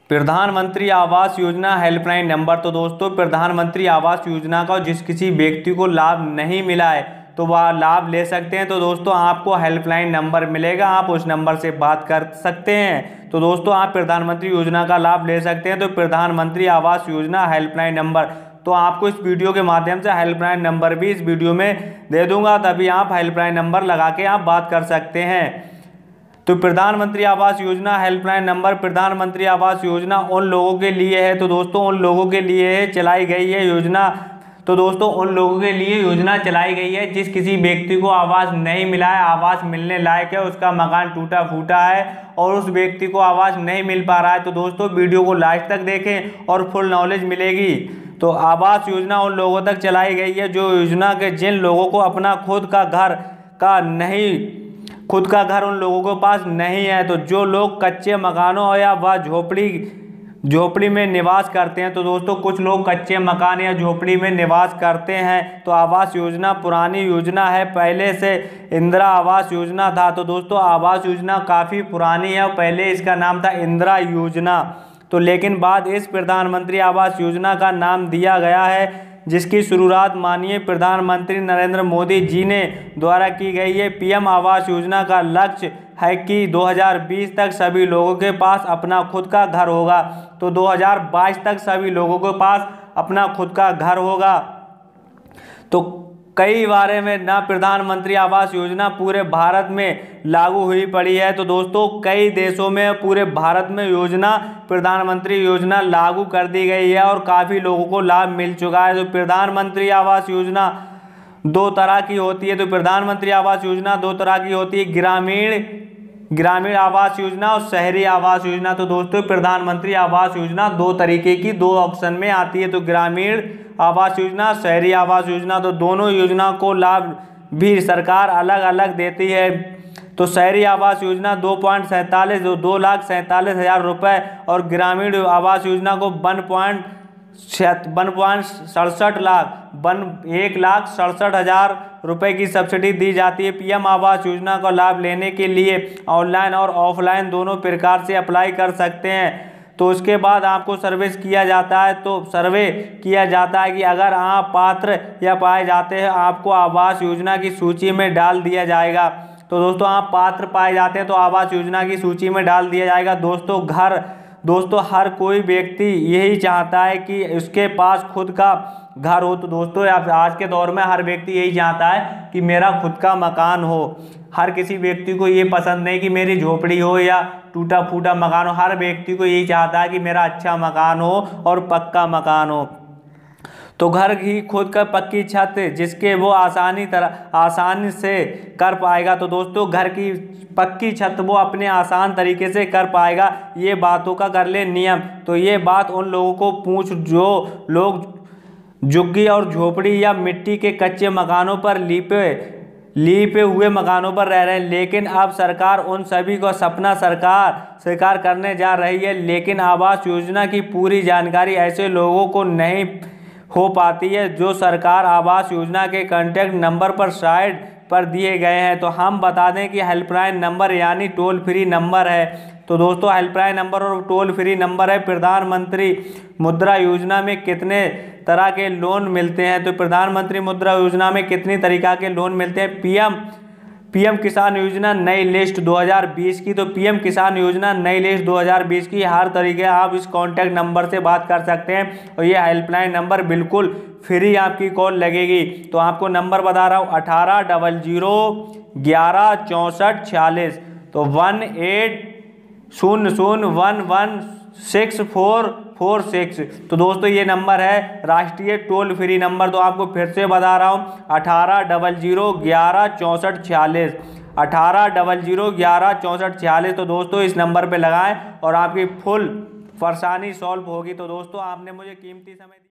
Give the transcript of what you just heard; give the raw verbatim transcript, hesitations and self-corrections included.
प्रधानमंत्री Awas Yojana helpline number. तो दोस्तों प्रधानमंत्री आवास योजना का जिस किसी व्यक्ति को लाभ नहीं मिला है तो वह लाभ ले सकते हैं। तो दोस्तों आपको हेल्पलाइन नंबर मिलेगा, आप उस नंबर से बात कर सकते हैं। तो दोस्तों आप प्रधानमंत्री योजना का लाभ ले सकते हैं। तो प्रधानमंत्री आवास योजना हेल्पलाइन नंबर, तो आपको इस वीडियो के माध्यम से हेल्पलाइन नंबर भी इस वीडियो में दे दूंगा, तभी आप हेल्पलाइन नंबर लगा के आप बात कर सकते हैं। तो प्रधानमंत्री आवास योजना हेल्पलाइन नंबर, प्रधानमंत्री आवास योजना उन लोगों के लिए है। तो दोस्तों उन लोगों के लिए चलाई गई है योजना। तो दोस्तों उन लोगों के लिए योजना चलाई गई है जिस किसी व्यक्ति को आवास नहीं मिला है, आवास मिलने लायक है, उसका मकान टूटा फूटा है और उस व्यक्ति को आवास नहीं मिल पा रहा है। तो दोस्तों वीडियो को लास्ट तक देखें और फुल नॉलेज मिलेगी। तो आवास योजना उन लोगों तक चलाई गई है जो योजना के जिन लोगों को अपना खुद का घर का नहीं खुद का घर उन लोगों के पास नहीं है। तो जो लोग कच्चे मकानों या वह झोपड़ी झोपड़ी में निवास करते हैं। तो दोस्तों कुछ लोग कच्चे मकान या झोपड़ी में निवास करते हैं। तो आवास योजना पुरानी योजना है, पहले से इंदिरा आवास योजना था। तो दोस्तों आवास योजना काफ़ी पुरानी है और पहले इसका नाम था इंदिरा योजना। तो लेकिन बाद इस प्रधानमंत्री आवास योजना का नाम दिया गया है, जिसकी शुरुआत माननीय प्रधानमंत्री नरेंद्र मोदी जी ने द्वारा की गई है। पीएम आवास योजना का लक्ष्य है कि दो हज़ार बीस तक सभी लोगों के पास अपना खुद का घर होगा। तो दो हज़ार बाईस तक सभी लोगों के पास अपना खुद का घर होगा। तो कई बारे में ना प्रधानमंत्री आवास योजना पूरे भारत में लागू हुई पड़ी है। तो दोस्तों कई देशों में पूरे भारत में योजना प्रधानमंत्री योजना लागू कर दी गई है और काफ़ी लोगों को लाभ मिल चुका है। तो प्रधानमंत्री आवास योजना दो तरह की होती है। तो प्रधानमंत्री आवास योजना दो तरह की होती है, ग्रामीण ग्रामीण आवास योजना और शहरी आवास योजना। तो दोस्तों प्रधानमंत्री आवास योजना दो तरीके की दो ऑप्शन में आती है। तो ग्रामीण आवास योजना, शहरी आवास योजना, तो दोनों योजना को लाभ भी सरकार अलग अलग देती है। तो शहरी आवास योजना दो पॉइंट सैंतालीस दो लाख सैंतालीस हज़ार रुपये और ग्रामीण आवास योजना को वन पॉइंट वन पॉइंट सड़सठ लाख वन एक लाख सड़सठ हज़ार रुपये की सब्सिडी दी जाती है। पीएम आवास योजना का लाभ लेने के लिए ऑनलाइन और ऑफलाइन दोनों प्रकार से अप्लाई कर सकते हैं। तो उसके बाद आपको सर्विस किया जाता है। तो सर्वे किया जाता है कि अगर आप पात्र या पाए जाते हैं आपको आवास योजना की सूची में डाल दिया जाएगा। तो दोस्तों आप पात्र पाए जाते हैं तो आवास योजना की सूची में डाल दिया जाएगा। दोस्तों घर दोस्तों हर कोई व्यक्ति यही चाहता है कि उसके पास खुद का घर हो। तो दोस्तों आज के दौर में हर व्यक्ति यही चाहता है कि मेरा खुद का मकान हो। हर किसी व्यक्ति को ये पसंद नहीं कि मेरी झोपड़ी हो या टूटा फूटा मकान हो। हर व्यक्ति को यही चाहता है कि मेरा अच्छा मकान हो और पक्का मकान हो। तो घर की खुद का पक्की छत जिसके वो आसानी तरह आसानी से कर पाएगा। तो दोस्तों घर की पक्की छत वो अपने आसान तरीके से कर पाएगा। ये बातों का कर ले नियम। तो ये बात उन लोगों को पूछ जो लोग झुग्गी और झोपड़ी या मिट्टी के कच्चे मकानों पर लीपे लीपे हुए मकानों पर रह रहे हैं। लेकिन अब सरकार उन सभी को सपना सरकार स्वीकार करने जा रही है। लेकिन आवास योजना की पूरी जानकारी ऐसे लोगों को नहीं हो पाती है जो सरकार आवास योजना के कॉन्टैक्ट नंबर पर साइड पर दिए गए हैं। तो हम बता दें कि हेल्पलाइन नंबर यानी टोल फ्री नंबर है। तो दोस्तों हेल्पलाइन नंबर और टोल फ्री नंबर है। प्रधानमंत्री मुद्रा योजना में कितने तरह के लोन मिलते हैं। तो प्रधानमंत्री मुद्रा योजना में कितनी तरीका के लोन मिलते हैं। पीएम पीएम किसान योजना नई लिस्ट दो हज़ार बीस की। तो पीएम किसान योजना नई लिस्ट दो हज़ार बीस की हर तरीके आप इस कॉन्टैक्ट नंबर से बात कर सकते हैं और ये हेल्पलाइन नंबर बिल्कुल फ्री आपकी कॉल लगेगी। तो आपको नंबर बता रहा हूँ अठारह डबल जीरो ग्यारह चौंसठ छियालीस। तो वन एट शून्य शून्य one one six four four six. तो दोस्तों ये नंबर है राष्ट्रीय टोल फ्री नंबर। तो आपको फिर से बता रहा हूँ अठारह डबल जीरो ग्यारह चौंसठ छियालीस अठारह डबल जीरो ग्यारह चौंसठ छियालीस। तो दोस्तों इस नंबर पे लगाएं और आपकी फुल परेशानी सॉल्व होगी। तो दोस्तों आपने मुझे कीमती समय